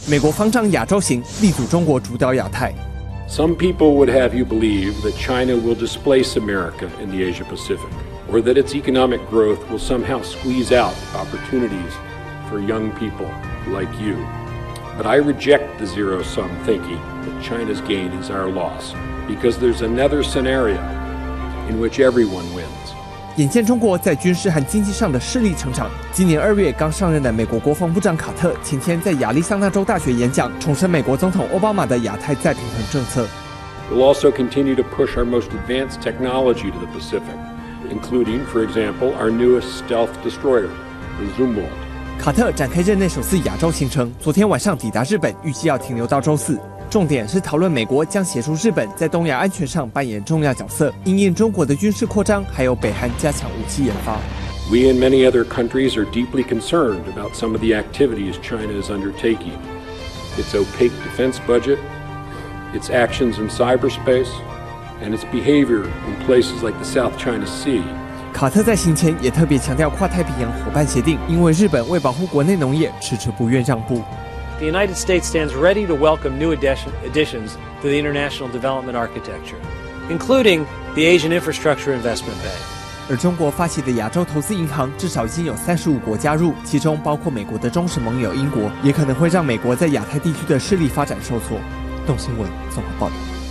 美国方丈亚洲行，力阻中国主导亚太。 Some people would have you believe that China will displace America in the Asia Pacific, or that its economic growth will somehow squeeze out opportunities for young people like you. But I reject the zero-sum thinking that China's gain is our loss, because there's another scenario in which everyone wins. 眼见中国在军事和经济上的势力成长，今年2月刚上任的美国国防部长卡特前天在亚利桑那州大学演讲，重申美国总统奥巴马的亚太再平衡政策。 We'll also continue to push our most advanced technology to the Pacific, including, for example, our newest stealth destroyer, the Zumwalt. 卡特展开任内首次亚洲行程，昨天晚上抵达日本，预计要停留到周四。 重点是讨论美国将协助日本在东亚安全上扮演重要角色，因应中国的军事扩张，还有北韩加强武器研发。 We and many other countries are deeply concerned about some of the activities China is undertaking. Its opaque defense budget, its actions in cyberspace, and its behavior in places like the South China Sea. 卡特在行前也特别强调跨太平洋伙伴协定，因为日本为保护国内农业，迟迟不愿让步。 The United States stands ready to welcome new additions to the international development architecture, including the Asian Infrastructure Investment Bank. 而中国发起的亚洲投资银行至少已经有35国加入，其中包括美国的忠实盟友英国，也可能会让美国在亚太地区的势力发展受挫。动新闻综合报道。